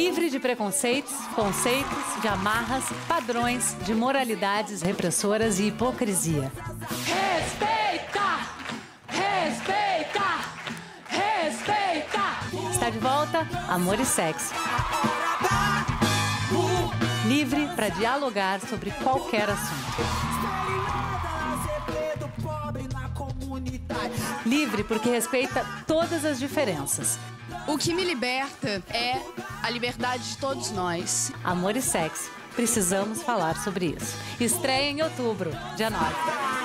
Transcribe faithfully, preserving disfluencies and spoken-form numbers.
Livre de preconceitos, conceitos, de amarras, padrões, de moralidades repressoras e hipocrisia. Respeita! Respeita! Respeita! Está de volta Amor e Sexo. Livre para dialogar sobre qualquer assunto. Livre porque respeita todas as diferenças. O que me liberta é a liberdade de todos nós. Amor e Sexo. Precisamos falar sobre isso. Estreia em outubro, dia nove.